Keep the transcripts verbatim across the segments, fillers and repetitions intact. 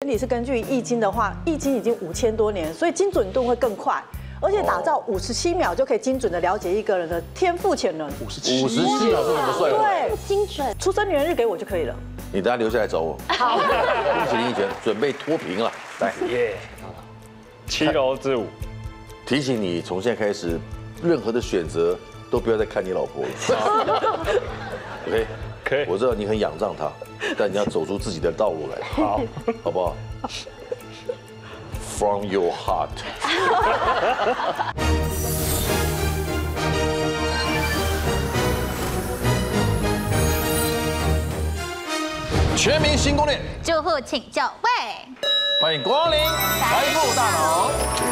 理是根据《易经》的话，《易经》已经五千多年，所以精准度会更快，而且打造五十七秒就可以精准的了解一个人的天赋潜能。 五十七，五十七秒是怎么算？ 对， 精准。 出生年月日给我就可以了。 你等下留下来找我。好，恭喜林奕璇，准备脱贫了。来， 耶！七楼之舞， 提醒你，从现在开始，任何的选择都不要再看你老婆了。OK， 可以。 我知道你很仰仗她，但你要走出自己的道路来。 好， 好不好 ？From your heart。全民新攻略， 祝福请就位， 欢迎光临财富大楼。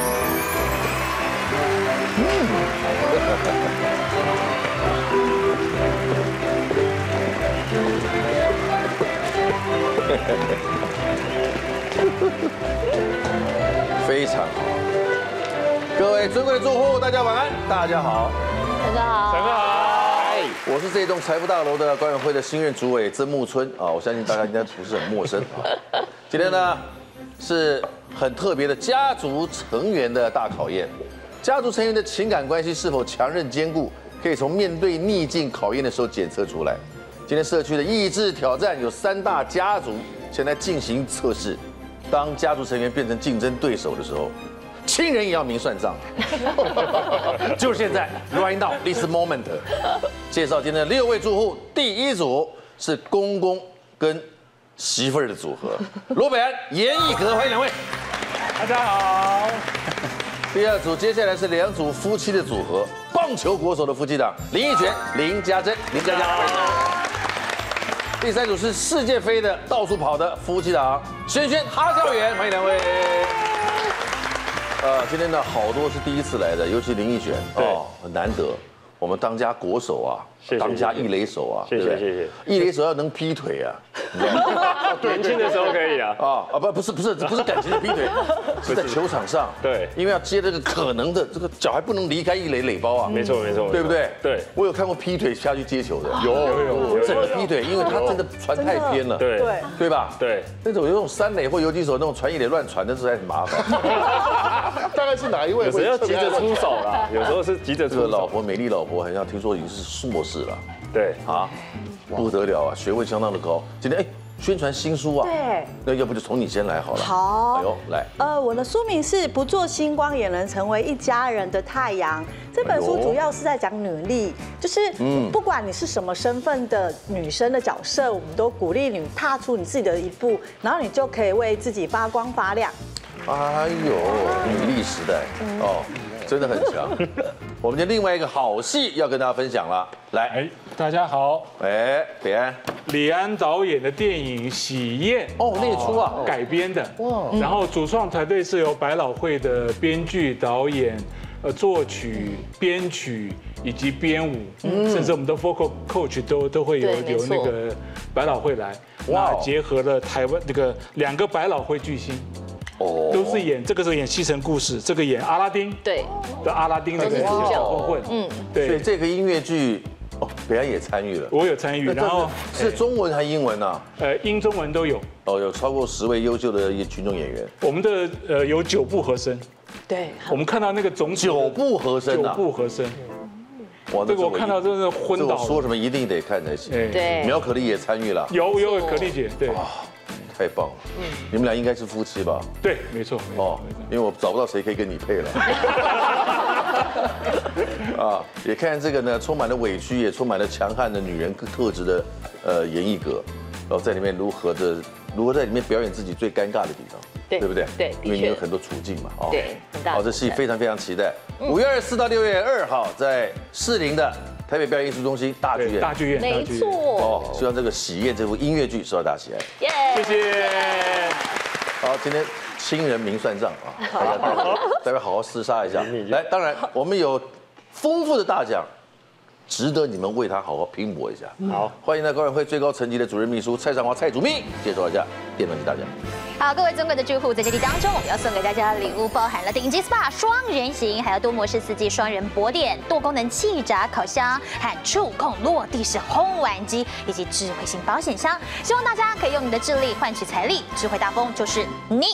非常好，各位尊贵的住户，大家晚安，大家好， 大家好， 陈哥好， 我是这一栋财富大楼的管委会的新任主委曾木春啊，我相信大家应该不是很陌生啊。今天呢是很特别的家族成员的大考验，家族成员的情感关系是否强韧坚固，可以从面对逆境考验的时候检测出来。今天社区的意志挑战有三大家族现在进行测试，当家族成员变成竞争对手的时候，亲人也要明算账。就是现在 ，right now this moment。介绍今天的六位住户，第一组是公公跟媳妇儿的组合，罗北安、严艺格，欢迎两位。 大家好。 第二组接下来是两组夫妻的组合，棒球国手的夫妻档，林奕璇、林家珍，林家佳。第三组是世界飞的、到处跑的夫妻档，轩轩、哈孝远，欢迎两位。呃，今天呢，好多是第一次来的，尤其林奕璇哦，很难得。我们当家国手啊，当家一垒手啊， 谢谢谢谢。 一垒手要能劈腿啊， 年轻的时候可以啊。 啊啊不不是不是不是感情的劈腿，是在球场上。 对， 因为要接这个可能的这个脚还不能离开一垒垒包啊。 没错没错， 对不对？ 对， 我有看过劈腿下去接球的， 有有有整个劈腿，因为他真的传太偏了。 对对对吧？ 对， 那种有那种三垒或游击手那种传一垒乱传的，实在很麻烦。 大概是哪一位？ 有时候要急着出手啦，有时候是急着出手。 这个老婆美丽老婆，好像听说已经是硕士了。 对啊，不得了啊，学问相当的高。今天哎，宣传新书啊。 对。 那要不就从你先来好了。 好。 哎呦，来。 呃，我的书名是《不做星光也能成为一家人的太阳》。这本书主要是在讲女力，就是不管你是什么身份的女生的角色，我们都鼓励你踏出你自己的一步，然后你就可以为自己发光发亮。 哎呦，女力时代哦，真的很强。我们今天另外一个好戏要跟大家分享了，来， 哎，大家好， 哎，北安， 李安导演的电影《喜宴》 哦，那一出啊改编的，哇，然后主创团队是由百老汇的编剧、导演、呃作曲、编曲以及编舞，甚至我们的 vocal coach 都都会有有那个百老汇来，那结合了台湾那个两个百老汇巨星。哦，都是演这个是演西城故事，这个演阿拉丁， 对的阿拉丁那个小混混，嗯，对， 所以这个音乐剧，哦，北安也参与了， 我有参与，然后是中文还是英文呢？ 呃，英中文都有， 哦，有超过十位优秀的群众演员， 我们的呃有九部和声， 对， 我们看到那个总九部和声九部和声， 哇， 这个我看到真的昏倒， 说什么一定得看才行， 对， 苗可丽也参与了， 有有可丽姐，对。 太棒了，嗯，你们俩应该是夫妻吧？ 对，没错，哦， 因为我找不到谁可以跟你配了。啊，也看这个呢，充满了委屈，也充满了强悍的女人特质的呃严艺格，然后在里面如何的如何在里面表演自己最尴尬的地方， 对对不对？ 对， 因为你有很多处境嘛，哦， 对，很大。 好，这戏非常非常期待，五月二十四到六月二号在士林的台北表演艺术中心大剧院， 大剧院， 没错。 哦，希望这个《喜宴》这部音乐剧受到大家喜爱。 耶， 谢谢。 好，今天亲人明算账啊，大家待会待会好好厮杀一下。来，当然我们有丰富的大奖，值得你们为他好好拼搏一下。 好， 欢迎呢管委会最高层级的主任秘书蔡尚华蔡主秘介绍一下。 电动机大奖。 好，各位尊贵的住户，在这里当中，我们要送给大家的礼物包含了顶级 S P A 双人行，还有多模式四季双人薄垫、多功能气炸烤箱和触控落地式烘碗机，以及智慧型保险箱。希望大家可以用你的智力换取财力，智慧大风就是你。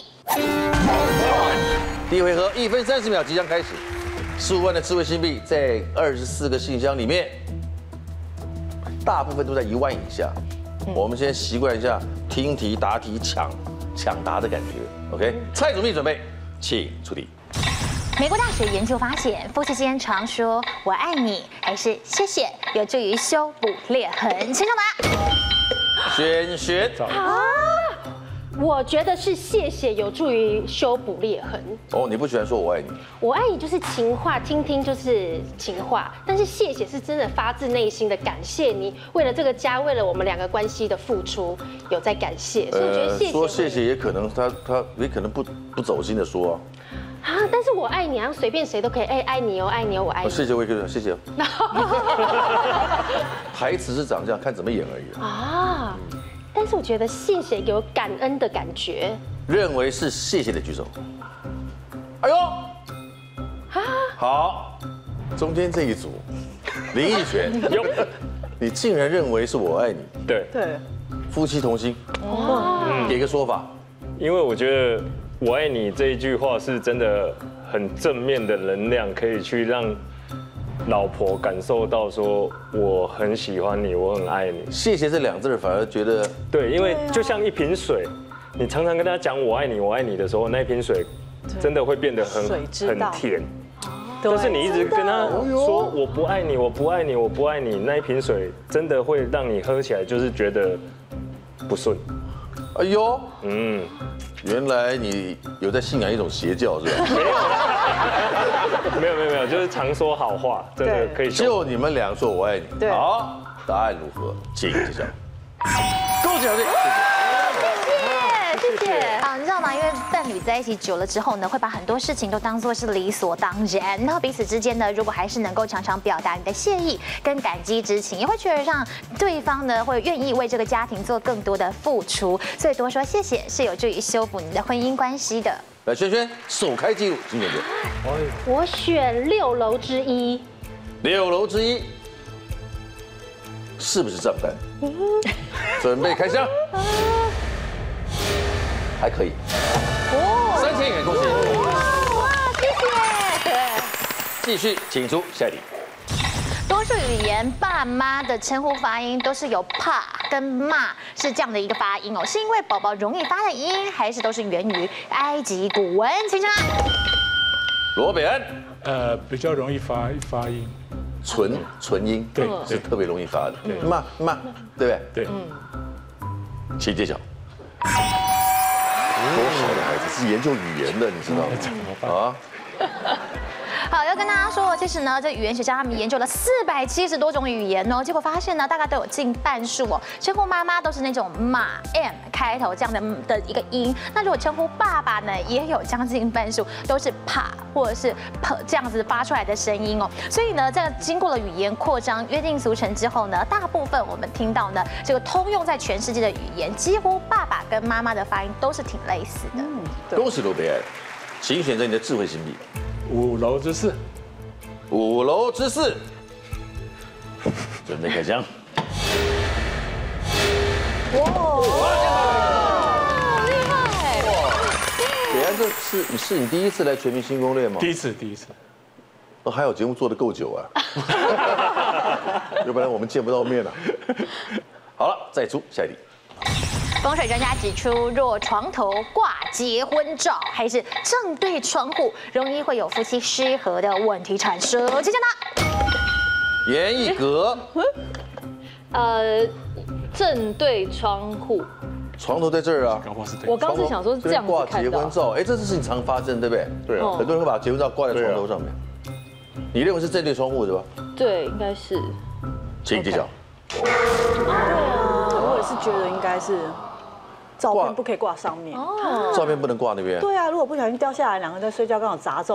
第一回合一分三十秒即将开始，十五万的智慧新币在二十四个信箱里面，大部分都在一万以下。我们先习惯一下听题答题抢。抢答的感觉 ，OK？ 蔡主秘准备，请出题。 美国大学研究发现，夫妻间常说“我爱你”还是“谢谢”，有助于修补裂痕。请上答。 轩轩， 我觉得是谢谢有助于修补裂痕。 哦，你不喜欢说我爱你？ 我爱你就是情话，听听就是情话，但是谢谢是真的发自内心的感谢你，为了这个家，为了我们两个关系的付出，有在感谢，所以我觉得谢谢。 说谢谢也可能他他也可能不不走心的说啊。啊，但是我爱你，好像随便谁都可以，哎，爱你哦，爱你哦，我爱你。 谢谢，我也可以说谢谢。台词是长这样，看怎么演而已啊。但是我觉得谢谢有感恩的感觉。 认为是谢谢的举手。哎呦，好，中间这一组，林奕璇，你竟然认为是我爱你？ 对对， 夫妻同心，哦，给个说法。 因为我觉得我爱你这一句话是真的很正面的能量，可以去让老婆感受到说我很喜欢你，我很爱你。 谢谢这两字反而觉得对，因为就像一瓶水，你常常跟他讲我爱你，我爱你的时候，那一瓶水真的会变得很很甜。但是你一直跟他说我不爱你，我不爱你，我不爱你，那一瓶水真的会让你喝起来就是觉得不顺。 哎呦，嗯，原来你有在信仰一种邪教是吧？ 没有，没有没有没有，就是常说好话，真的可以。 就你们俩说我爱你，好，答案如何？请揭晓。恭喜小弟，谢谢。 谢谢。好，你知道吗？因为伴侣在一起久了之后呢，会把很多事情都当作是理所当然。然后彼此之间呢，如果还是能够常常表达你的谢意跟感激之情，也会觉得让对方呢会愿意为这个家庭做更多的付出。所以多说谢谢是有助于修补你的婚姻关系的。 来，轩轩首开纪录，请选择。 我选六楼之一。 六楼之一，是不是账单？准备开箱。还可以，三千元，恭喜！ 哇，谢谢。 继续，请出下一题。 多数语言爸妈的称呼发音都是有怕跟骂是这样的一个发音哦，是因为宝宝容易发的音，还是都是源于埃及古文？请讲。 罗北安， 呃，比较容易发发音， 纯纯音， 对， 是特别容易发的，骂骂，对不对？ 对， 请揭晓。多好的孩子，是研究语言的，你知道吗？啊。 好，要跟大家说，其实呢，这语言学家他们研究了四百七十多种语言哦，结果发现呢，大概都有近半数哦，称呼妈妈都是那种马 m 开头这样的的一个音。那如果称呼爸爸呢，也有将近半数都是pa或者是 p 这样子发出来的声音哦。所以呢，这个经过了语言扩张、约定俗成之后呢，大部分我们听到呢，这个通用在全世界的语言，几乎爸爸跟妈妈的发音都是挺类似的。 嗯，恭喜罗北安，请选择你的智慧新币。 五楼之四， 五楼之四，准备开箱。 哇， 厉害！ 北安，这是你是你第一次来全民新攻略吗？ 第一次，第一次。 哦，还有节目做得够久啊，要不然我们见不到面了。好了，再出下一题。 风水专家指出，若床头挂结婚照，还是正对窗户，容易会有夫妻失和的问题产生。请讲答。 严艺格， 呃，正对窗户。 床头在这儿啊。 我刚是想说是这样子挂看到。 结婚照，哎，这事情常发生，对不对？ 对啊， 很多人会把结婚照挂在床头上面。你认为是正对窗户对吧？ 对，应该是。 请揭晓。 对啊，我也是觉得应该是。照片不可以挂上面， 照片不能挂那边。 对啊，如果不小心掉下来，两个人在睡觉刚好砸中，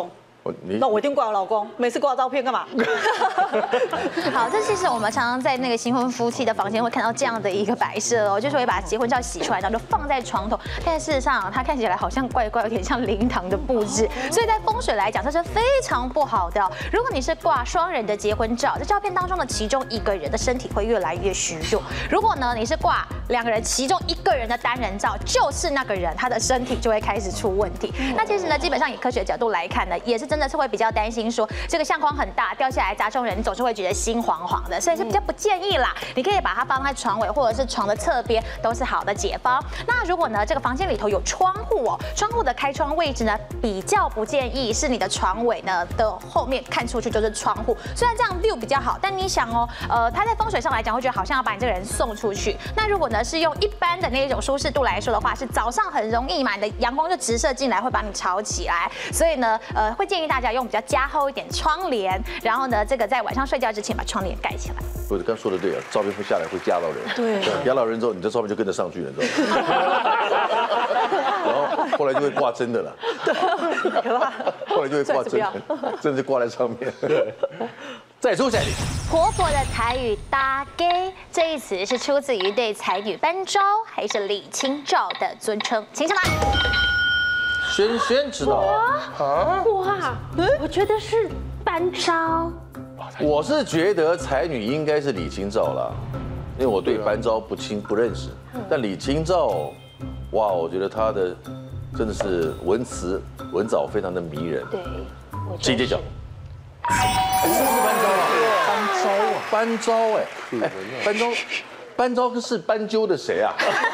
那我一定挂我老公，每次挂照片干嘛？ 好，这其实我们常常在那个新婚夫妻的房间会看到这样的一个摆设哦，就是会把结婚照洗出来，然后就放在床头。但事实上，它看起来好像怪怪，有点像灵堂的布置，所以在风水来讲，这是非常不好的。如果你是挂双人的结婚照，在照片当中的其中一个人的身体会越来越虚弱；如果呢你是挂两个人其中一个人的单人照，就是那个人他的身体就会开始出问题。那其实呢，基本上以科学角度来看呢，也是真的是会比较担心说这个相框很大掉下来砸中人，你总是会觉得心惶惶的，所以是比较不建议啦。你可以把它放在床尾或者是床的侧边，都是好的解方。那如果呢这个房间里头有窗户哦，窗户的开窗位置呢比较不建议是你的床尾呢的后面看出去就是窗户，虽然这样 view 比较好，但你想哦，呃，它在风水上来讲会觉得好像要把你这个人送出去。那如果呢是用一般的那一种舒适度来说的话，是早上很容易嘛，你的阳光就直射进来会把你吵起来，所以呢，呃，会建议大家用比较加厚一点窗帘，然后呢，这个在晚上睡觉之前把窗帘盖起来。 我刚说的对啊，照片会下来会压到人， 对， 压到人之后，你这照片就跟着上去了，你知道吗？然后后来就会挂真的了， 可怕。 后来就会挂真的，真的就挂在上面。对，再出下一题。 婆婆的台语搭给这一词是出自于对才女班昭还是李清照的尊称？请上来。 轩轩知道啊？哇，我觉得是班昭。 我是觉得才女应该是李清照啦，因为我对班昭不清不认识，但李清照，哇，我觉得她的真的是文词文藻非常的迷人。 对， 请揭晓。是不是班昭啊？班昭啊，班昭哎，哎，班昭。班昭是斑鸠的谁啊？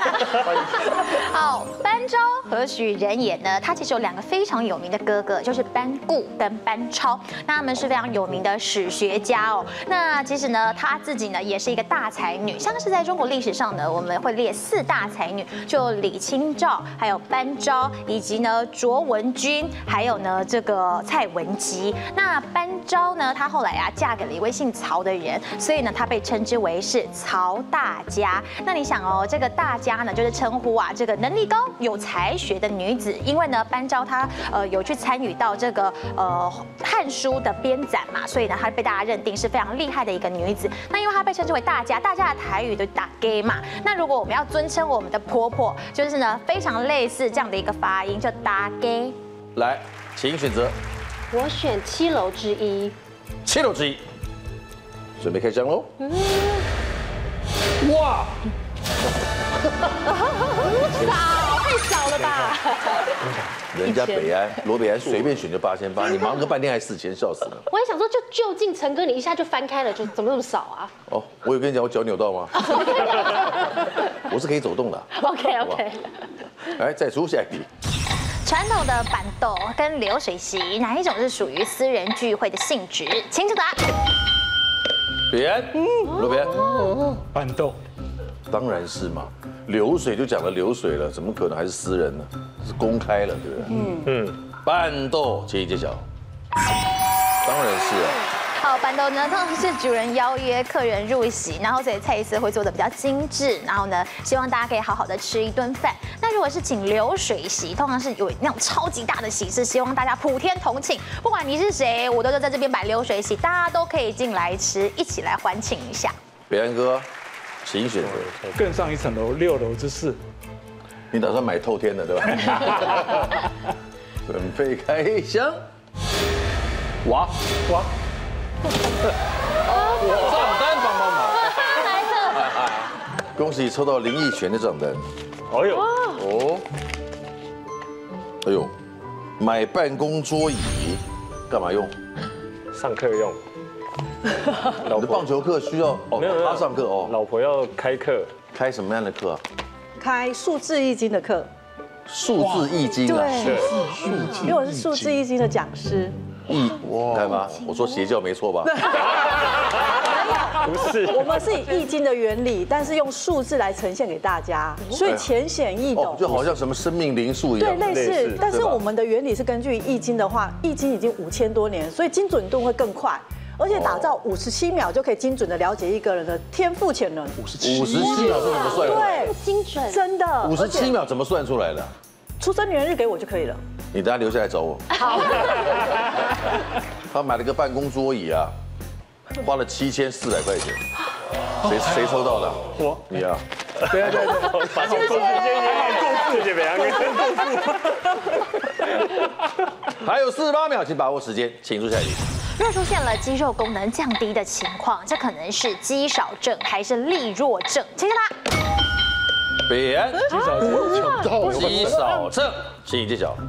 好，班昭何许人也呢？他其实有两个非常有名的哥哥，就是班固跟班超。那他们是非常有名的史学家哦。那其实呢，他自己呢也是一个大才女，像是在中国历史上呢，我们会列四大才女，就李清照，还有班昭，以及呢卓文君，还有呢这个蔡文姬。那班昭呢，她后来啊嫁给了一位姓曹的人，所以呢她被称之为是曹大家。那你想哦，这个大家呢，就是称呼啊这个能力高、有才学的女子，因为呢班昭她呃有去参与到这个呃《汉书》的编纂嘛，所以呢她被大家认定是非常厉害的一个女子。那因为她被称之为大家，大家的台语就打 gay 嘛。那如果我们要尊称我们的婆婆，就是呢非常类似这样的一个发音，就打 gay。 来，请选择。 我选七楼之一。 七楼之一，准备开箱喽。哇！ 少太少了吧？ 人家北安罗北安随便选就八千八，你忙个半天还四千，笑死了。 我还想说，就就近陈哥，你一下就翻开了，就怎么那么少啊？ 哦，我有跟你讲我脚扭到吗？我是可以走动的。 OK OK。 来，再出下一题。 传统的板豆跟流水席，哪一种是属于私人聚会的性质？请作答。 北安，罗北安， 板豆， 当然是嘛。流水就讲了流水了，怎么可能还是私人呢？是公开了，对不对？嗯嗯。板豆，揭一揭晓。当然是啊。 好，板豆呢，通常是主人邀约客人入席，然后所以菜色会做的比较精致，然后呢，希望大家可以好好的吃一顿饭。那如果是请流水席，通常是有那种超级大的喜事，希望大家普天同庆，不管你是谁，我都在这边摆流水席，大家都可以进来吃，一起来欢庆一下。 北安哥，请选择。 更上一层楼，六楼之四。 你打算买透天的对吧？准备开箱。哇哇！账单帮帮忙， 来了！ 恭喜抽到林奕泉的账单。 哎呦哦，哎呦，买办公桌椅，干嘛用？ 上课用。 你的棒球课需要哦，他上课哦。 老婆要开课， 开什么样的课啊？ 开数字易经的课。 数字易经啊？ 对，数字，因为我是数字易经的讲师。 易，看吧，我说邪教没错吧？ 不是， 我们是以易经的原理，但是用数字来呈现给大家，所以浅显易懂， 就好像什么生命灵数一样。 对，类似。但是我们的原理是根据易经的话，易经已经五千多年，所以精准度会更快，而且打造五十七秒就可以精准的了解一个人的天赋潜能。 五十七秒是怎么算？ 对， 精准， 真的。 五十七秒怎么算出来的？ 出生年月日给我就可以了。 你等下留下来找我。 好。 他买了个办公桌椅啊，花了七千四百块钱。谁谁抽到的？ 我， 你啊。 对对对，把这个时间也很够富，姐妹啊，你真够富。 还有四十八秒，请把握时间，请出下一题。 若出现了肌肉功能降低的情况，这可能是肌少症还是力弱症？请解答。 扁肌少症， 肌少症，请揭晓。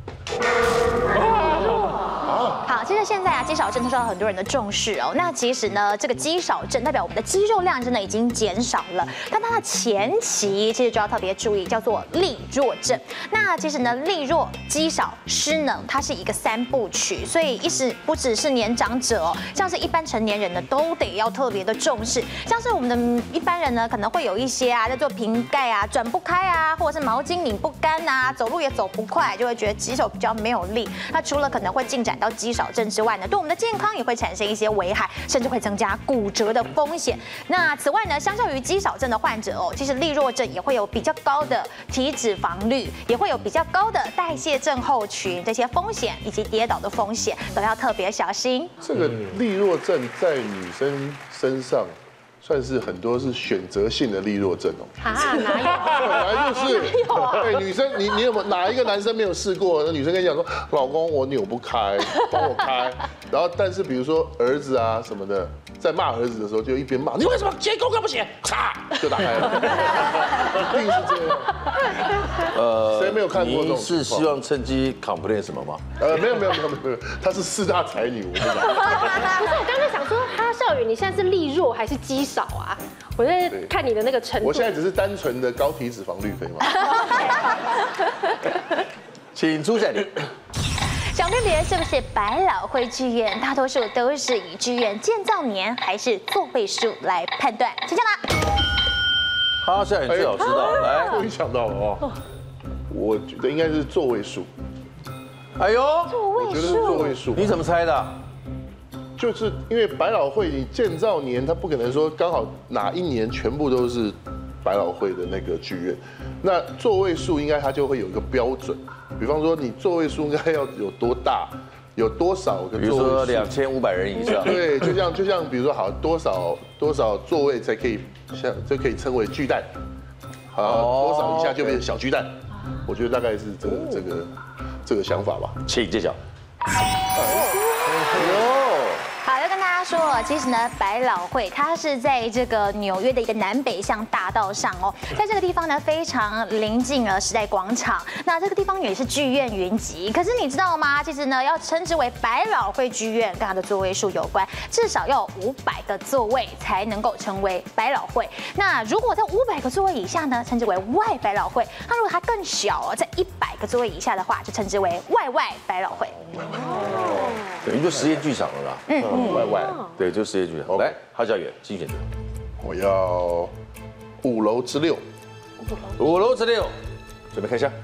好，其实现在啊，肌少症受到很多人的重视哦。那其实呢，这个肌少症代表我们的肌肉量真的已经减少了，但它的前期其实就要特别注意，叫做力弱症。那其实呢，力弱、肌少、失能，它是一个三部曲，所以意思不只是年长者哦，像是一般成年人呢，都得要特别的重视。像是我们的一般人呢，可能会有一些啊，叫做瓶盖啊转不开啊，或者是毛巾拧不干啊，走路也走不快，就会觉得肌手比较没有力。那除了可能会进展到肌少症之外呢，对我们的健康也会产生一些危害，甚至会增加骨折的风险。那此外呢，相较于肌少症的患者哦，其实力弱症也会有比较高的体脂肪率，也会有比较高的代谢症候群这些风险，以及跌倒的风险都要特别小心。 这个力弱症在女生身上算是很多是选择性的力弱症哦。 啊，哪有？ 本来就是，对女生，你你有没有哪一个男生没有试过？那女生跟你讲说，老公我扭不开，帮我开。然后但是比如说儿子啊什么的，在骂儿子的时候就一边骂，你为什么写功课不写？嚓就打开了，一定是这样。呃，谁没有看过这种？ 你是希望趁机 complain 什么吗？ 呃，没有没有没有没有，她是四大才女，我跟你讲。 不是，我刚才想说，哈少宇，你现在是力弱还是肌少啊？我在看你的那个程度。 我现在只是单纯的高体脂肪率，可以吗？ 请出下题。 想辨别是不是百老汇剧院，大多数都是以剧院建造年还是座位数来判断。请讲答。 哈夏，你最好知道，来， 终于想到了哦。我觉得应该是座位数。 哎呦， 座位我觉得是座位数。 你怎么猜的？ 就是因为百老汇你建造年，它不可能说刚好哪一年全部都是百老汇的那个剧院，那座位数应该它就会有一个标准，比方说你座位数应该要有多大，有多少个座位数， 比如说两千五百人以上。 对，就像就像比如说好多少多少座位才可以像就可以称为巨蛋，好多少以下就变成小巨蛋，我觉得大概是这个这个这个想法吧。 请揭晓。 好，要跟大家说，其实呢，百老汇它是在这个纽约的一个南北向大道上哦，在这个地方呢，非常临近了时代广场。那这个地方也是剧院云集，可是你知道吗？其实呢，要称之为百老汇剧院，跟它的座位数有关，至少要有五百个座位才能够成为百老汇。那如果在五百个座位以下呢，称之为外百老汇。那如果它更小哦，在一百个座位以下的话，就称之为外外百老汇。 等于就实验剧场了啦。 嗯，外外， 对，就实验剧场。来，哈小远，请选择。 我要五楼之六。 五楼之六，准备开箱。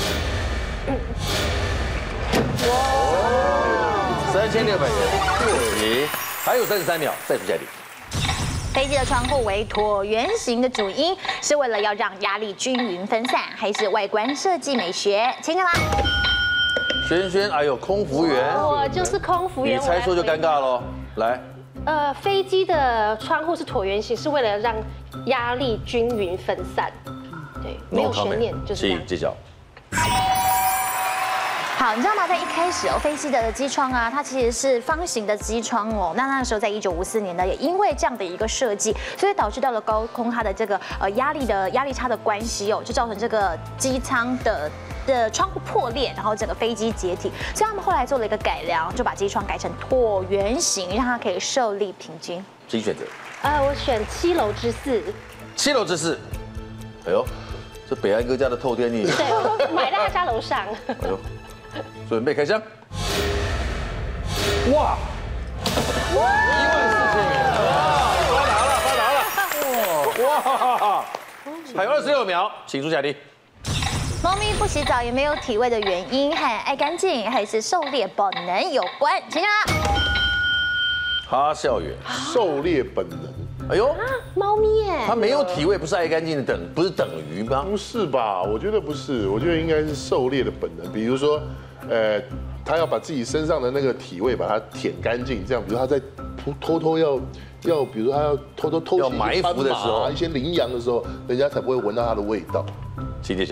哇，三千六百元。对，还有三十三秒，再出下题。 飞机的窗户为椭圆形的主因，是为了要让压力均匀分散，还是外观设计美学？请看啦。 轩轩，哎呦，空服员， 我就是空服员。 你猜错就尴尬喽。来， 呃，飞机的窗户是椭圆形，是为了让压力均匀分散。对，没有悬念，就是这样。 请揭晓。 好，你知道吗？在一开始哦，飞机的机窗啊，它其实是方形的机窗哦。那那个时候，在一九五四年呢，也因为这样的一个设计，所以导致到了高空它的这个呃压力的压力差的关系哦，就造成这个机舱的的窗户破裂，然后整个飞机解体。所以他们后来做了一个改良，就把机窗改成椭圆形，让它可以受力平均。 请选择。 呃，我选七楼之四。 七楼之四。哎呦，这北安哥家的透天你。 对，我买在他家楼上。 哎呦。准备开箱！哇，一万四千元！哇，发达了，发达了！哇，还有二十六秒，请出下题。 猫咪不洗澡也没有体味的原因和爱干净还是狩猎本能有关？请讲。 哈孝远， 狩猎本能。 哎呦， 猫咪耶， 它没有体味，不是爱干净的等，不是等于吗？ 不是吧？我觉得不是，我觉得应该是狩猎的本能。比如说，呃，它要把自己身上的那个体味把它舔干净，这样，比如它在偷偷要要，比如说它要偷偷偷要埋伏的时候， 一些羚羊的时候，人家才不会闻到它的味道。 请揭晓。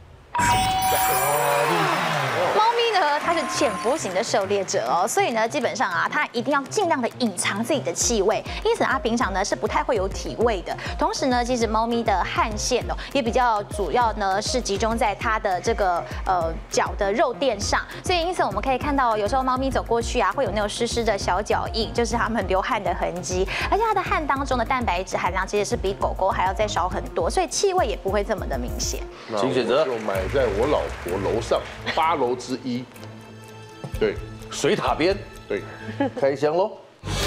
猫咪呢，它是潜伏型的狩猎者哦，所以呢，基本上啊，它一定要尽量的隐藏自己的气味，因此它平常呢是不太会有体味的。同时呢，其实猫咪的汗腺哦，也比较主要呢是集中在它的这个呃脚的肉垫上，所以因此我们可以看到，有时候猫咪走过去啊，会有那种湿湿的小脚印，就是它们流汗的痕迹。而且它的汗当中的蛋白质含量其实是比狗狗还要再少很多，所以气味也不会这么的明显。 请选择。 就买在我老婆楼上八楼之一。对， 水塔边， 对， 开箱喽！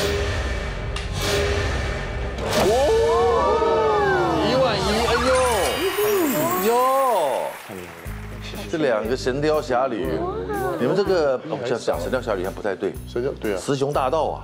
哦，一万一，哎呦，哟，这两个《神雕侠侣》，你们这个哦，这样讲《神雕侠侣》还不太对， 神雕对啊， 雌雄大盗啊！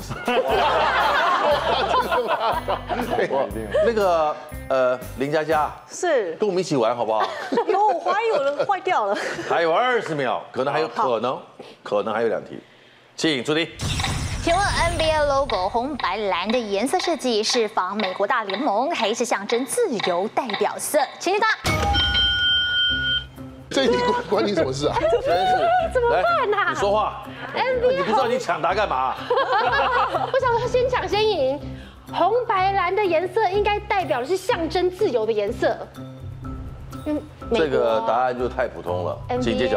那个呃，林佳佳是跟我们一起玩好不好？ 有，我怀疑我的坏掉了。 还有二十秒，可能还有可能，可能还有两题，请出题。 请问 N B A logo 红白蓝的颜色设计是仿美国大联盟，还是象征自由代表色？请解答。 这题关关你什么事啊？ 真是， 怎么办呐？ 你说话。 N B A 你不知道你抢答干嘛？ 我想说先抢先赢。红白蓝的颜色应该代表的是象征自由的颜色。嗯， 这个答案就太普通了，请揭晓。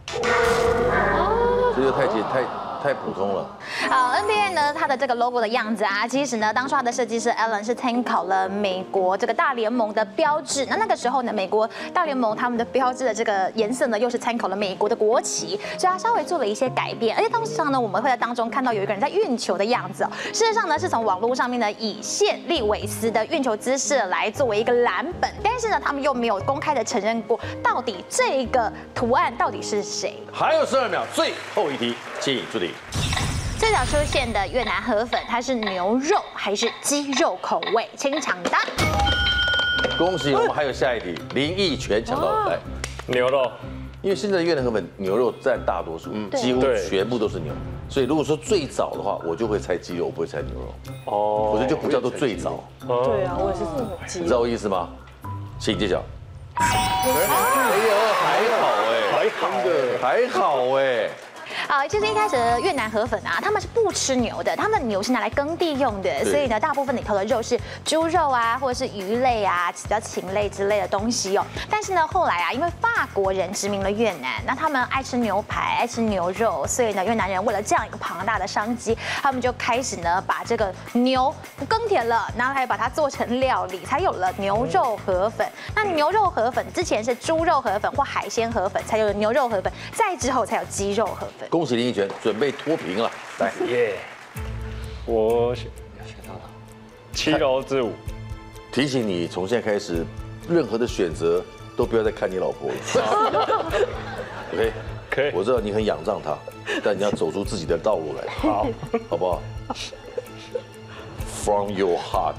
这就太简太太普通了。 好 ，N B A 呢，它的这个 logo 的样子啊，其实呢，当初它的设计师 Alan 是参考了美国这个大联盟的标志。那那个时候呢，美国大联盟他们的标志的这个颜色呢，又是参考了美国的国旗，所以它稍微做了一些改变。而且当时上呢，我们会在当中看到有一个人在运球的样子哦。事实上呢，是从网络上面呢以谢利韦斯的运球姿势来作为一个蓝本，但是呢，他们又没有公开的承认过到底这个图案到底是谁。 还有十二秒，最后一题，请出题。 最早出现的越南河粉，它是牛肉还是鸡肉口味？请抢答。 恭喜我们还有下一题，林奕全抢到了，来， 牛肉， 因为现在的越南河粉牛肉占大多数，几乎全部都是牛，所以如果说最早的话，我就会猜鸡肉，我不会猜牛肉。哦，我觉得就不叫做最早。 对啊，我也是这么记。 你知道我意思吗？请揭晓。哎呦，还好哎， 还好的， 还好哎。 好，其实一开始的越南河粉啊，他们是不吃牛的，他们的牛是拿来耕地用的，所以呢，大部分里头的肉是猪肉啊，或者是鱼类啊，比较禽类之类的东西哦。但是呢，后来啊，因为法国人殖民了越南，那他们爱吃牛排，爱吃牛肉，所以呢，越南人为了这样一个庞大的商机，他们就开始呢，把这个牛耕田了，然后还把它做成料理，才有了牛肉河粉。那牛肉河粉之前是猪肉河粉或海鲜河粉，才有了牛肉河粉，再之后才有鸡肉河粉。 恭喜林奕全，准备脱贫了，来， 耶！我选到了七楼之舞。 提醒你，从现在开始，任何的选择都不要再看你老婆了。OK， 可以。 我知道你很仰仗她，但你要走出自己的道路来， 好， 好不好 ？From your heart。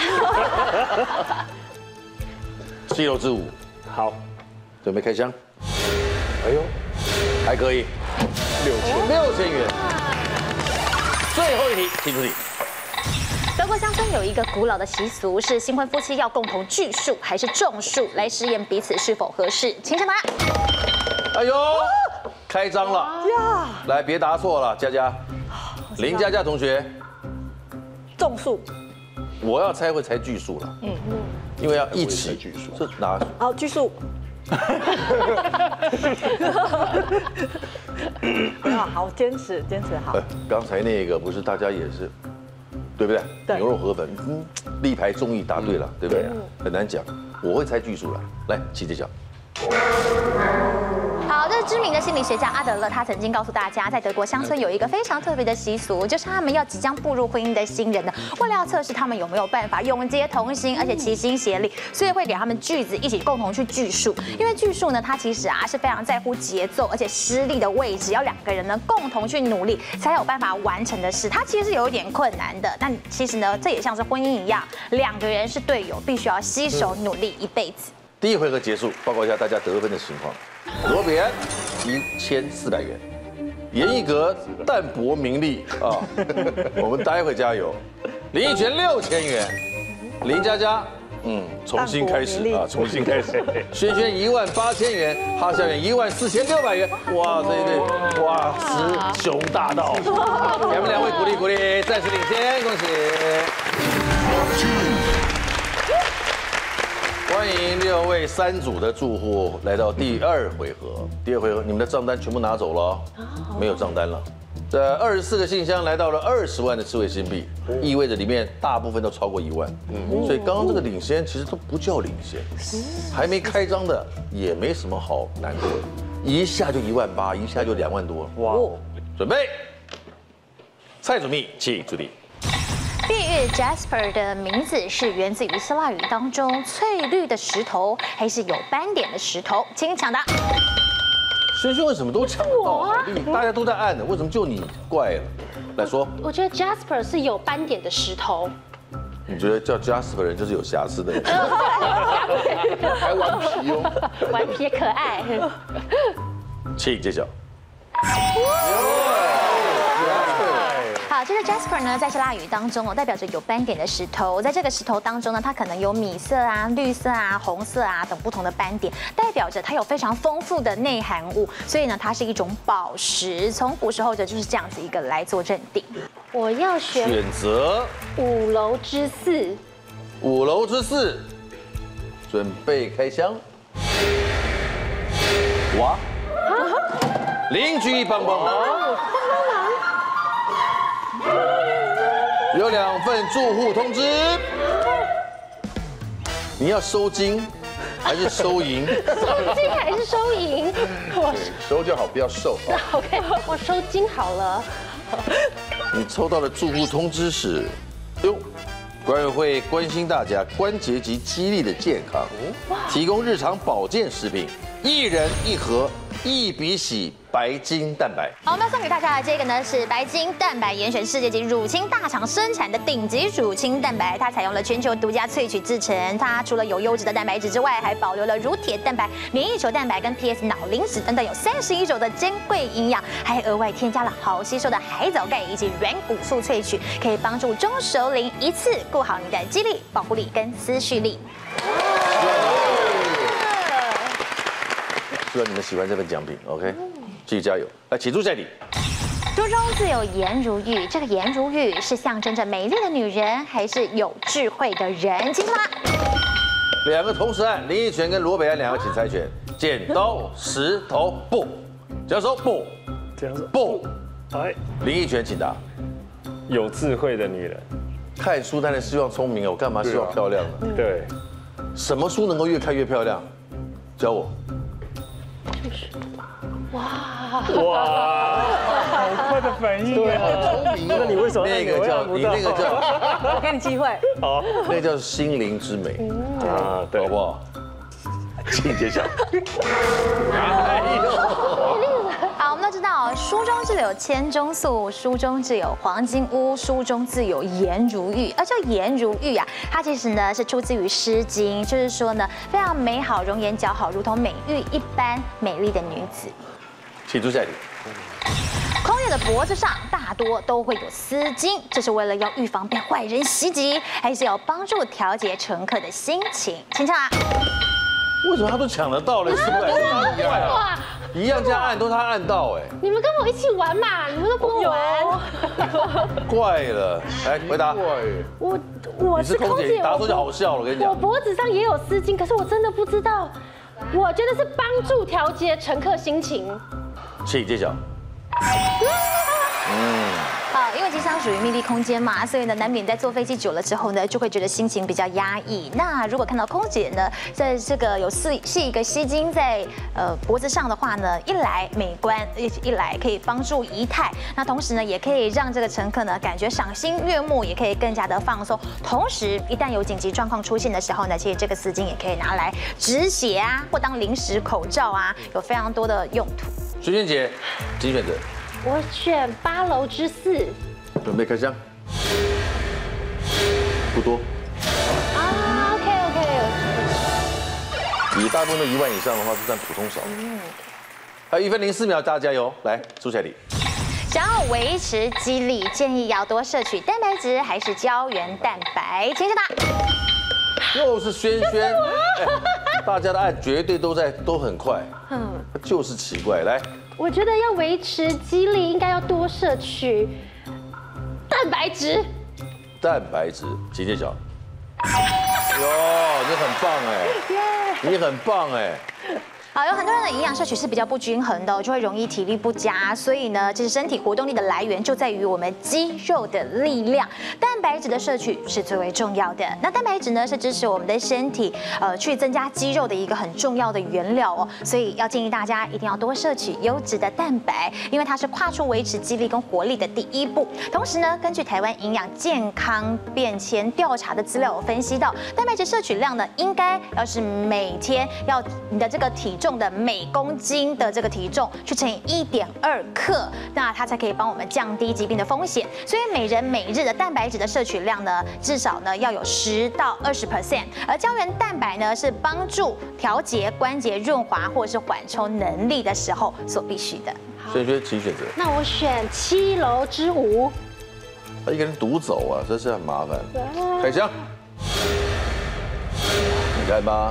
七楼之舞， 好， 准备开箱。哎呦，还可以。六千六千元，最后一题，请出题。 德国乡村有一个古老的习俗，是新婚夫妻要共同锯树还是种树来试验彼此是否合适，请抢答。 哎呦，开张了呀！来，别答错了，佳佳，林佳佳同学， 种树。 我要猜会猜锯树了，嗯嗯，因为要一起锯树，这哪？ 好，锯树。没有，好，坚持，坚持好。 刚才那个不是大家也是，对不对？ 对。 牛肉河粉，嗯，力排众议，答对了，对不对？很难讲，我会猜锯树了。来，请揭晓。 好，这知名的心理学家阿德勒，他曾经告诉大家，在德国乡村有一个非常特别的习俗，就是他们要即将步入婚姻的新人呢，为了要测试他们有没有办法永结同心，而且齐心协力，所以会给他们句子一起共同去计数。因为计数呢，它其实啊是非常在乎节奏，而且施力的位置要两个人呢共同去努力，才有办法完成的事。它其实是有一点困难的，但其实呢，这也像是婚姻一样，两个人是队友，必须要携手努力一辈子。 第一回合结束，报告一下大家得分的情况。罗比安一千四百元，严艺格淡泊名利啊，我们待会加油。林奕泉六千元，林佳佳嗯重新开始啊，重新开始。轩轩一万八千元，哈孝远一万四千六百元，哇，这对哇雌雄大盗，给他们两位鼓励鼓励，暂时领先，恭喜。欢迎六位三组的住户来到第二回合。第二回合，你们的账单全部拿走了，没有账单了。这二十四个信箱来到了二十万的智慧新币，意味着里面大部分都超过一万。嗯，所以刚刚这个领先其实都不叫领先，还没开张的也没什么好难过的，一下就一万八，一下就两万多。哇，准备，蔡主秘，请助理。 碧玉 Jasper 的名字是源自于希腊语当中翠绿的石头，还是有斑点的石头？请抢答。 轩轩为什么都抢到？啊、大家都在按的，为什么就你怪了？来说， 我觉得 Jasper 是有斑点的石头。 你觉得叫 Jasper 的人就是有瑕疵的人？ 还顽皮哦， 顽皮也可爱。 请揭晓。 好，这个 Jasper 呢，在希腊语当中哦，代表着有斑点的石头。在这个石头当中呢，它可能有米色啊、绿色啊、红色啊等不同的斑点，代表着它有非常丰富的内含物。所以呢，它是一种宝石。从古时候的就是这样子一个来做认定。 我要选选择五楼之四。 五楼之四，准备开箱。哇！邻居帮帮忙。有两份住户通知，你要收金还是收银？ 收金还是收银？ 我收就好，不要收。 OK， 我收金好了。 你抽到的住户通知是，哟，管委会关心大家关节及肌力的健康，提供日常保健食品，一人一盒一比喜白金蛋白。 好，我们要送给大家的这个呢是白金蛋白严选世界级乳清大厂生产的顶级乳清蛋白，它采用了全球独家萃取制成。它除了有优质的蛋白质之外，还保留了乳铁蛋白、免疫球蛋白跟 P S 脑磷脂等等有三十一种的珍贵营养，还额外添加了好吸收的海藻钙以及软骨素萃取，可以帮助中熟龄一次顾好你的肌力、保护力跟思绪力。 希望你们喜欢这份奖品 ，OK， 继续加油！来，请出下题。 书中自有颜如玉，这个颜如玉是象征着美丽的女人，还是有智慧的人？请答。 两个同时按，林奕泉跟罗北安两个请猜拳，剪刀石头布，假手布， 这样子布， 哎， 林奕泉请答。 有智慧的女人， 看书当然希望聪明啊，我干嘛希望漂亮呢？ 对， 什么书能够越看越漂亮？教我。 哇，好快的反应，对，好聪明。那你为什么那个叫你那个叫？ 我给你机会。 好，那个叫心灵之美啊，对，好不好？请揭晓。 好，我们都知道，书中自有千钟粟，书中自有黄金屋，书中自有颜如玉。而这颜如玉啊，它其实呢是出自于《诗经》，就是说呢，非常美好、容颜姣好，如同美玉一般美丽的女子。 请出下题。 空姐的脖子上大多都会有丝巾，这是为了要预防被坏人袭击，还是要帮助调节乘客的心情？请抢答。 为什么他都抢得到呢？是不是一样啊？一样加按都他按到哎。 你们跟我一起玩嘛，你们都跟我玩。 怪了，来回答。 我我是空姐， 答错就好笑了，我跟你讲。 我脖子上也有丝巾，可是我真的不知道。我觉得是帮助调节乘客心情。 请揭晓。嗯。 好，因为机舱属于密闭空间嘛，所以呢，难免在坐飞机久了之后呢，就会觉得心情比较压抑。那如果看到空姐呢，在这个有系系一个吸巾在呃脖子上的话呢，一来美观，一来可以帮助仪态，那同时呢，也可以让这个乘客呢感觉赏心悦目，也可以更加的放松。同时，一旦有紧急状况出现的时候呢，其实这个丝巾也可以拿来止血啊，或当临时口罩啊，有非常多的用途。 徐萱姐，请选择。 我选八楼之四。 准备开箱。不多。 啊 ，OK OK。 以大部分都一万以上的话，是算普通少。嗯。还有一分零四秒，大家加油！来，朱彩礼。 想要维持肌力，建议要多摄取蛋白质还是胶原蛋白？请解答。 又是萱萱，哎，大家的按绝对都在都很快，嗯，就是奇怪。来， 我觉得要维持肌力，应该要多摄取蛋白质。 蛋白质，请揭晓。哟，你很棒哎，你很棒哎。 好，有很多人的营养摄取是比较不均衡的，就会容易体力不佳。所以呢，其实身体活动力的来源就在于我们肌肉的力量，蛋白质的摄取是最为重要的。那蛋白质呢，是支持我们的身体呃去增加肌肉的一个很重要的原料哦。所以要建议大家一定要多摄取优质的蛋白，因为它是跨出维持肌力跟活力的第一步。同时呢，根据台湾营养健康变迁调查的资料有分析到，蛋白质摄取量呢，应该要是每天要你的这个体重。重的每公斤的这个体重去乘以一点二克，那它才可以帮我们降低疾病的风险。所以每人每日的蛋白质的摄取量呢，至少呢要有十到二十 percent， 而胶原蛋白呢是帮助调节关节润滑或者是缓冲能力的时候所必须的。 萱萱，请选择。 那我选七楼之五。 他一个人独走啊，真是很麻烦。开箱，你看吧。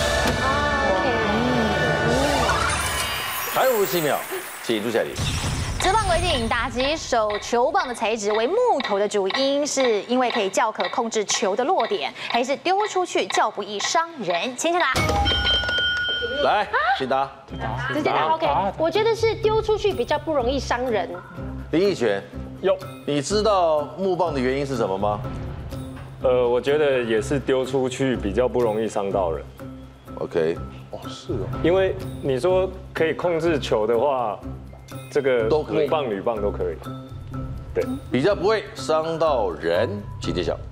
还有五十七秒，请朱彩礼。 职棒规定，打击手球棒的材质为木头的主因，是因为可以较可控制球的落点，还是丢出去较不易伤人？请解答。 来，请答。 直接答 OK。我觉得是丢出去比较不容易伤人。 林奕泉， 有， 你知道木棒的原因是什么吗？ 呃，我觉得也是丢出去比较不容易伤到人。 OK。 哦，是哦， 因为你说可以控制球的话，这个都可以， 木棒、铝棒都可以。对， 比较不会伤到人，请揭晓。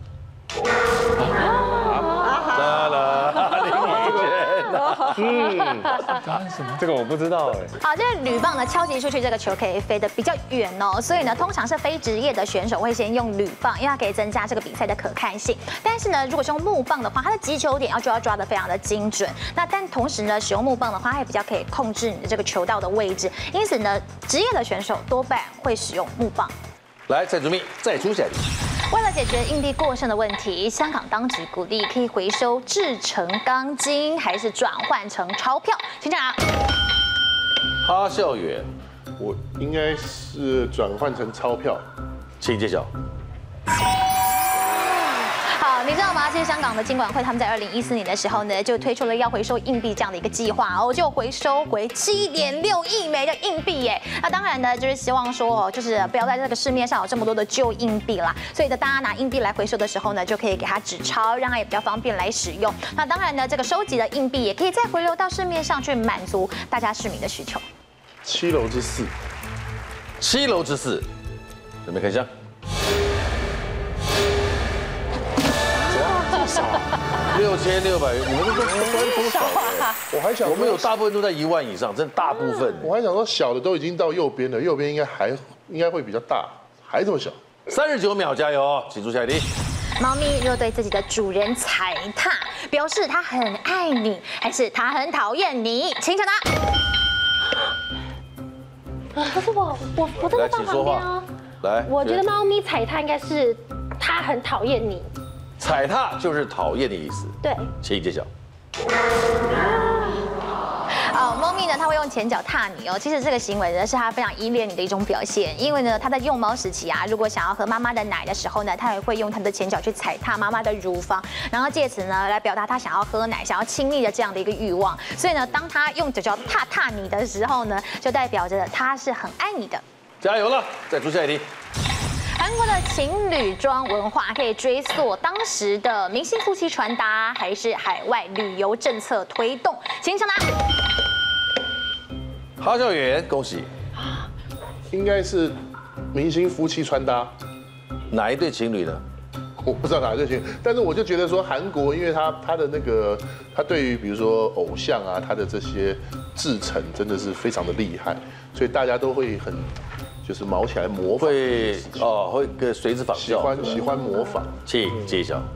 啦啦，林奕泉。 嗯，这个我不知道哎。 好，这个铝棒呢，敲击出去这个球可以飞得比较远哦，所以呢，通常是非职业的选手会先用铝棒，因为它可以增加这个比赛的可看性。但是呢，如果是用木棒的话，它的击球点要就要抓得非常的精准。那但同时呢，使用木棒的话，它也比较可以控制你的这个球道的位置。因此呢，职业的选手多半会使用木棒。 来，蔡竹蜜，再出下题。 为了解决硬币过剩的问题，香港当局鼓励可以回收制成钢筋，还是转换成钞票？请讲。 哈孝远， 我应该是转换成钞票， 请揭晓。 好，你知道吗？其实香港的金管会他们在二零一四年的时候呢，就推出了要回收硬币这样的一个计划哦，就回收回七点六亿枚的硬币耶。那当然呢，就是希望说，就是不要在这个市面上有这么多的旧硬币啦。所以呢，大家拿硬币来回收的时候呢，就可以给它纸钞，让它也比较方便来使用。那当然呢，这个收集的硬币也可以再回流到市面上去满足大家市民的需求。 七楼之四， 七楼之四，准备开箱。六千六百元，你们这都端多少？ 我还想我们有大部分都在一万以上，真的大部分。 我还想说小的都已经到右边了，右边应该还应该会比较大，还这么小。 三十九秒，加油！请出下一题。 猫咪若对自己的主人踩踏，表示它很爱你，还是它很讨厌你？请抢答。 可是我我我真的放旁边哦。 来， 我觉得猫咪踩踏应该是它很讨厌你。 踩踏就是讨厌的意思。 对， 请揭晓。 哦，猫咪呢，它会用前脚踏你哦。其实这个行为呢，是它非常依恋你的一种表现。因为呢，它在幼猫时期啊，如果想要喝妈妈的奶的时候呢，它也会用它的前脚去踩踏妈妈的乳房，然后借此呢来表达它想要喝奶、想要亲昵的这样的一个欲望。所以呢，当它用脚脚踏踏你的时候呢，就代表着它是很爱你的。 加油了，再出下一题。 韩国的情侣装文化可以追溯当时的明星夫妻穿搭，还是海外旅游政策推动？请抢答。 哈孝元，恭喜。 应该是明星夫妻穿搭， 哪一对情侣呢？ 我不知道哪一对情侣，但是我就觉得说韩国，因为他他的那个他对于比如说偶像啊，他的这些制成真的是非常的厉害，所以大家都会很就是毛起来模仿， 会哦会跟随之仿喜效， 欢喜欢模仿。 请揭晓。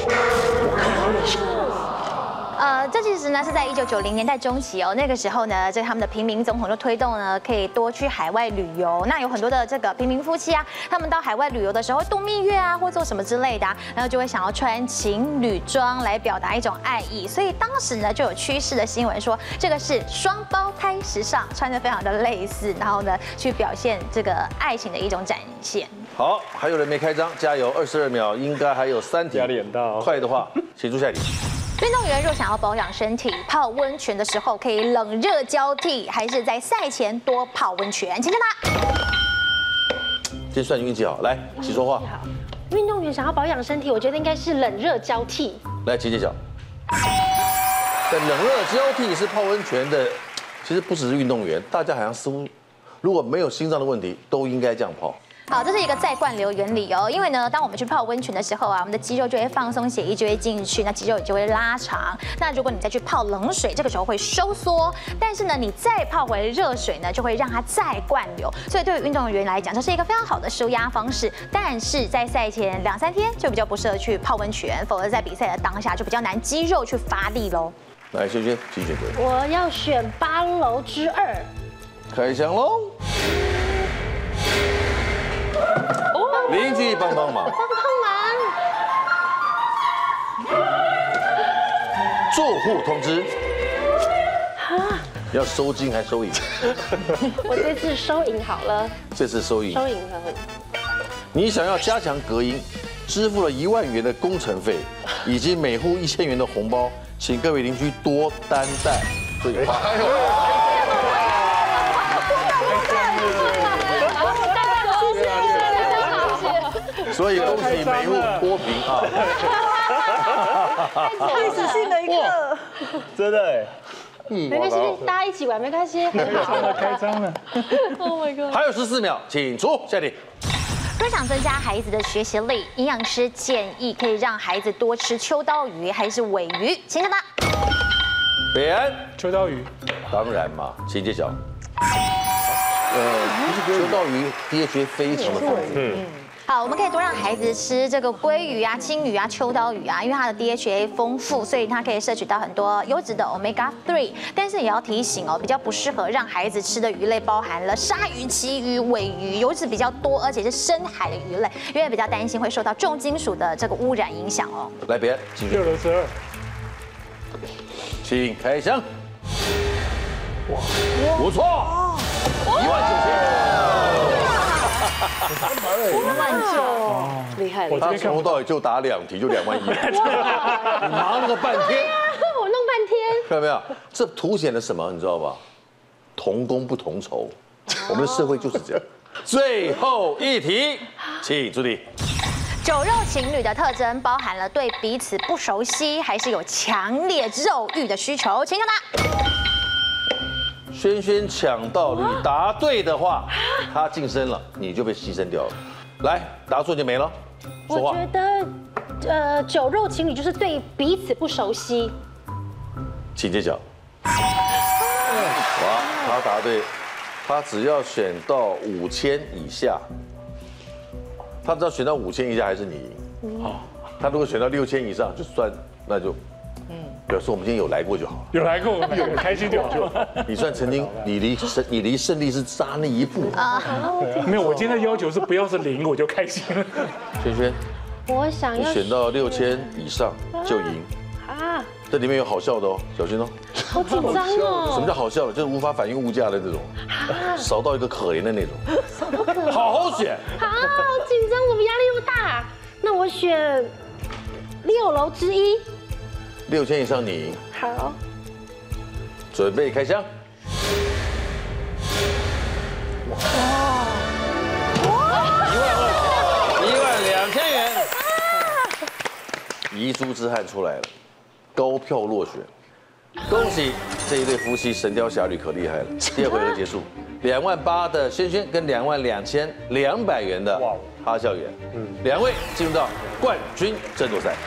呃，这其实呢是在一九九零年代中期哦，那个时候呢，这他们的平民总统就推动呢，可以多去海外旅游。那有很多的这个平民夫妻啊，他们到海外旅游的时候会度蜜月啊，或做什么之类的、啊，然后就会想要穿情侣装来表达一种爱意。所以当时呢就有趋势的新闻说，这个是双胞胎时尚，穿得非常的类似，然后呢去表现这个爱情的一种展现。 好，还有人没开张，加油！二十二秒，应该还有三题。 压力很大哦。 快的话，请出下一题。 运动员若想要保养身体，泡温泉的时候可以冷热交替，还是在赛前多泡温泉？请解答。 今天算你运气好，来，请说话。 运动员想要保养身体，我觉得应该是冷热交替。 来，请揭晓。在冷热交替是泡温泉的，其实不只是运动员，大家好像似乎如果没有心脏的问题，都应该这样泡。 好，这是一个再灌流原理哦。因为呢，当我们去泡温泉的时候啊，我们的肌肉就会放松，血液就会进去，那肌肉也就会拉长。那如果你再去泡冷水，这个时候会收缩，但是呢，你再泡回热水呢，就会让它再灌流。所以对于运动员来讲，这是一个非常好的舒压方式。但是在赛前两三天就比较不适合去泡温泉，否则在比赛的当下就比较难肌肉去发力喽。 来，轩轩，请选择。 我要选八楼之二。 开箱喽！邻居帮帮忙， 帮帮忙！ 住户通知，要收金还收银？ 我这次收银好了。 这次收银。 收银了。 你想要加强隔音，支付了一万元的工程费，以及每户一千元的红包，请各位邻居多担待。对话。所以恭喜每户脱贫啊！ 历史性的一刻， 真的哎， 嗯，没关系，大家一起玩没关系。 开张了，开张了 ！Oh my god！ 还有十四秒，请出下题。 若想增加孩子的学习力，营养师建议可以让孩子多吃秋刀鱼还是鲔鱼？请解答。 北安， 秋刀鱼， 当然嘛，请揭晓。呃，秋刀鱼 D H A 非常的丰富。嗯。 好，我们可以多让孩子吃这个鲑鱼啊、青鱼啊、秋刀鱼啊，因为它的 D H A 丰富，所以它可以摄取到很多优质的 Omega 三。但是也要提醒哦，比较不适合让孩子吃的鱼类包含了鲨鱼、旗鱼、尾鱼，油脂比较多，而且是深海的鱼类，因为比较担心会受到重金属的这个污染影响哦。 来，别，请六楼之二， 请开箱。哇，不错，一万九千。 一万九，厉害了！ 他从头到尾就打两题，就两万一。你忙了个半天， 我弄半天， 看到没有？这凸显了什么？你知道吧？同工不同酬，我们的社会就是这样。最后一题，请助理。 酒肉情侣的特征包含了对彼此不熟悉，还是有强烈肉欲的需求？请抢答。 轩轩抢到你答对的话，他晋升了，你就被牺牲掉了。来，答错就没了。说话。 我觉得，呃，酒肉情侣就是对彼此不熟悉。 请揭晓。哇，他答对，他只要选到五千以下，他只要选到五千以下还是你赢。好，他如果选到六千以上就算，那就。表示我们今天有来过就好了， 有来过，有开心就好。 你算曾经，你离胜，你离胜利是差那一步啊。 没有，我今天的要求是不要是零，我就开心了。 轩轩， 我想要你选到六千以上就赢啊。这里面有好笑的哦，小心哦。 好紧张哦。 什么叫好笑的？就是无法反映物价的这种，少到一个可怜的那种。好好选。 好，好紧张，怎么压力那么大？那我选六楼之一。 六千以上你赢。 好， 准备开箱。哇！一万二。 遗珠之憾出来了，高票落选。恭喜这一对夫妻，《神雕侠侣》可厉害了。第二回合结束，两万八的轩轩跟两万两千两百元的哈孝远，嗯，两位进入到冠军争夺赛。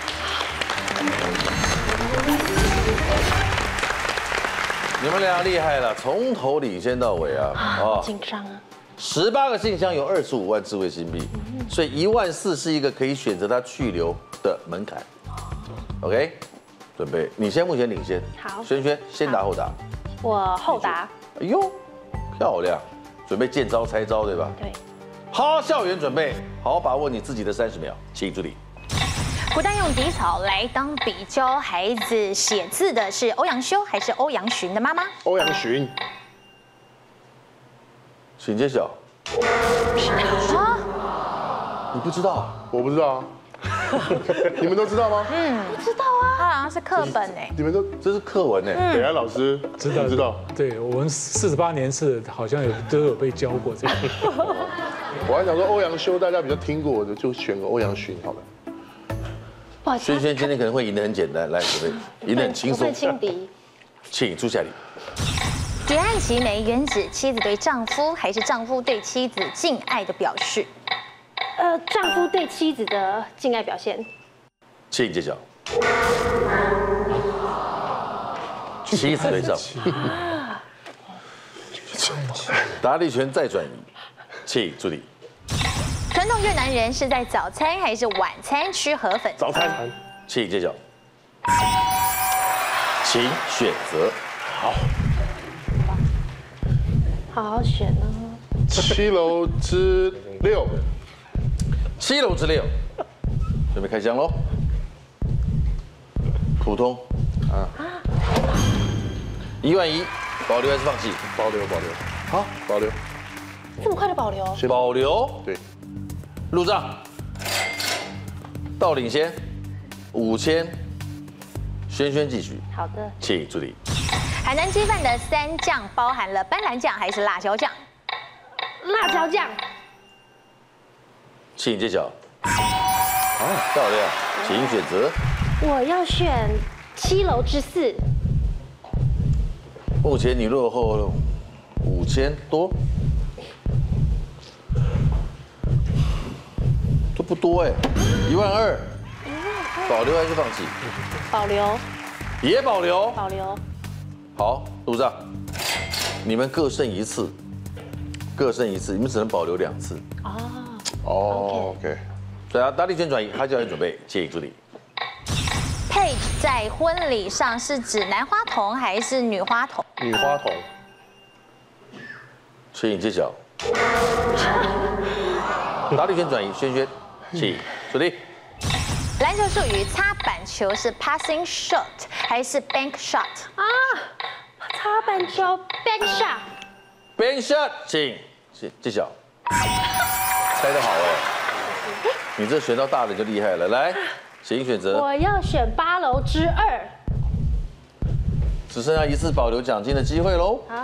你们俩厉害了，从头领先到尾啊！ 啊，紧张啊！ 十八个信箱有二十五万智慧新币，所以一万四是一个可以选择它去留的门槛。OK， 准备，你先目前领先。 好， 轩轩先答后答。 我后答。 哎呦，漂亮！准备见招拆招，对吧？ 对。 哈孝远准备，好好把握你自己的三十秒，请助理。 古代用底草来当笔教孩子写字的是欧阳修还是欧阳询的妈妈？ 欧阳询。 请揭晓。啊？你不知道？ 我不知道啊。你们都知道吗？ 嗯，不知道啊。它好像是课本哎。 你们都这是课文哎。 北安老师知道知道。 对我们四十八年次好像有都有被教过这个。 我还想说欧阳修大家比较听过的，就选个欧阳询好了。 轩轩今天可能会赢得很简单，来准备，赢得很轻松。 轻敌， 请朱夏丽。 举案齐眉原指妻子对丈夫还是丈夫对妻子敬爱的表示？ 呃，丈夫对妻子的敬爱表现。 请揭晓。妻子对丈夫。答题权再转移，请助理。 传统越南人是在早餐还是晚餐吃河粉？ 早餐，请揭晓。请选择。好， 好好选哦。 七楼之六， 七楼之六，准备开箱喽。普通啊，一万一，保留还是放弃？ 保留保留。 好， 保留。 这么快就保留？ 保留。 对。 入账，到领先五千，轩轩继续。 好的， 请助理。 海南鸡饭的三酱包含了斑斓酱还是辣椒酱？ 辣椒酱。 请揭晓。好，漂亮，请选择。 我要选七楼之四。 目前你落后五千多。都不多哎，一万二，保留还是放弃？ 保留， 也保留。 保留。 好，入账，你们各胜一次，各胜一次，你们只能保留两次。 哦。 哦 ，OK。 对啊，答题权转移，哈教练准备，建议助理。 Paige 在婚礼上是指男花童还是女花童？ 女花童。 请揭晓。答题权转移，轩轩。请助理。 篮球术语擦板球是 passing shot 还是 bank shot？ 啊，擦板球 bank shot。 bank shot， 请请揭晓。猜得好哎，你这选到大的就厉害了。来，请选择。 我要选八楼之二。 只剩下一次保留奖金的机会喽。 好。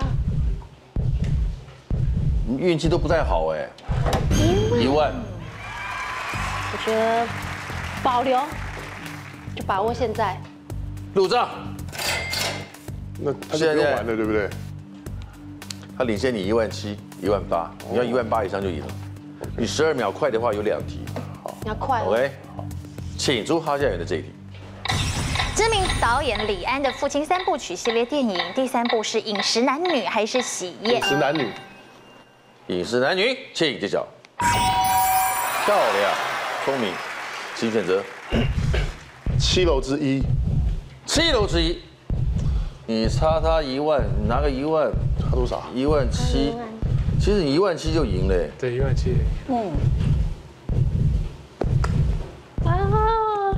你运气都不太好哎。一万。 我觉得保留，就把握现在。 入账。 那他就不用玩了，对不对？ 他领先你一万七、一万八，你要一万八以上就赢了。你十二秒快的话有两题。 好，你要快。 OK， 请出哈夏远的这一题。 知名导演李安的父亲三部曲系列电影，第三部是《饮食男女》还是《喜宴》？ 饮食男女。 饮食男女，请揭晓。漂亮。聪明，请选择。 七楼之一， 七楼之一，你差他一万，你拿个一万， 差多少？ 一万七，其实你一万七就赢了。 对，一万七。 嗯。啊。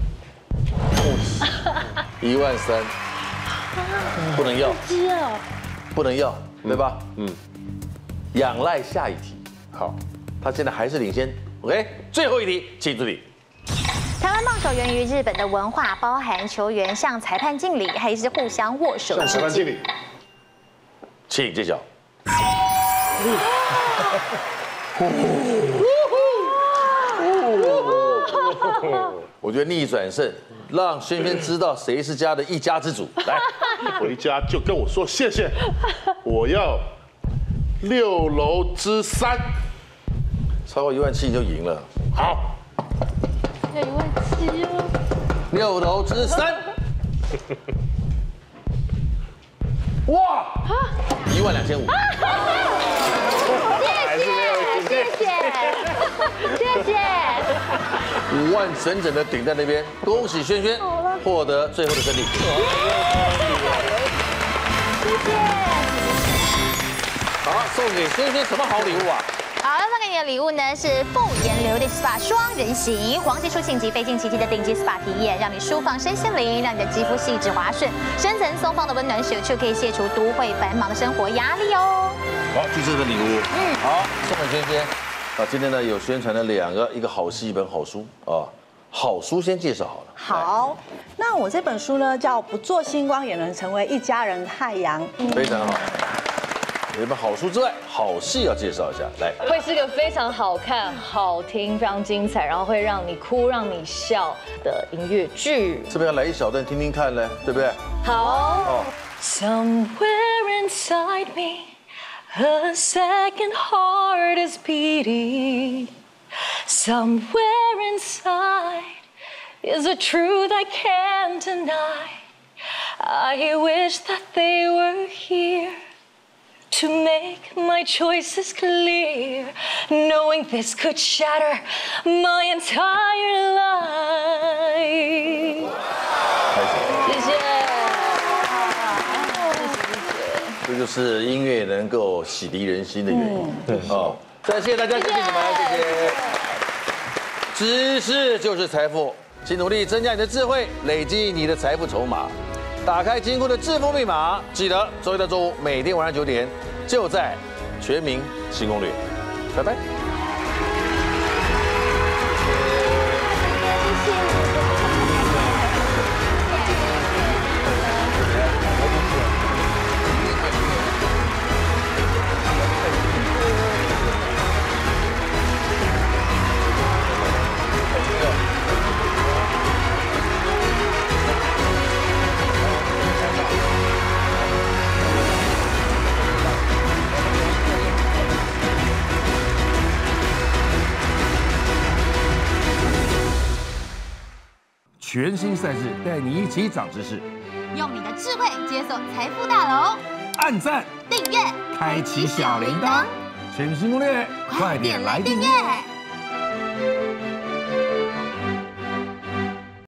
一万三，不能要。 鸡哦。 不能要，对吧？嗯。仰赖下一题。 好， 他现在还是领先。OK， 最后一题，请助理。 台湾棒球源于日本的文化，包含球员向裁判敬礼，还是互相握手向裁判敬礼？ 请揭晓。 我觉得逆转胜，让轩轩知道谁是家的一家之主。来， 回家就跟我说谢谢，我要六楼之三， 超过一万七就赢了。 好， 要一万七哦。 六楼之三，哇，一万两千五。 谢谢，谢谢。 五万整整的顶在那边，恭喜轩轩获得最后的胜利。 谢谢。 好，送给轩轩什么好礼物啊？ 好，要送给你的礼物呢是富颜流的 S P A 双人行，黄金出勤及非近期体的顶级 S P A 体验，让你舒放身心灵，让你的肌肤细致滑顺，深层松放的温暖手触可以卸除都会繁忙的生活压力哦。 好，就这个礼物，嗯，好，送给轩轩。啊，今天呢有宣传了两个，一个好戏，一本好书啊。好书先介绍好了。 好，那我这本书呢叫《不做星光也能成为一家人的太阳》， 非常好。有一本好书之外，好戏要介绍一下，来。 会是个非常好看、好听、非常精彩，然后会让你哭、让你笑的音乐剧。 是不是要来一小段听听看呢？对不对？ 好。 哦。 Somewhere inside me, a second heart is beating. Somewhere inside is a truth I can't deny. I wish that they were here to make my choices clear, knowing this could shatter my entire life. 谢谢。 这就是音乐能够洗涤人心的原因。对，哦，再谢谢大家，谢谢你们，谢谢。知识就是财富，请努力增加你的智慧，累积你的财富筹码。打开金库的致富密码，记得周一到周五每天晚上九点，就在《全民新攻略》。拜拜。 全新赛事带你一起长知识， 用你的智慧解锁财富大楼， 按赞、 订阅、 开启小铃铛，全民新攻略，快点来订阅。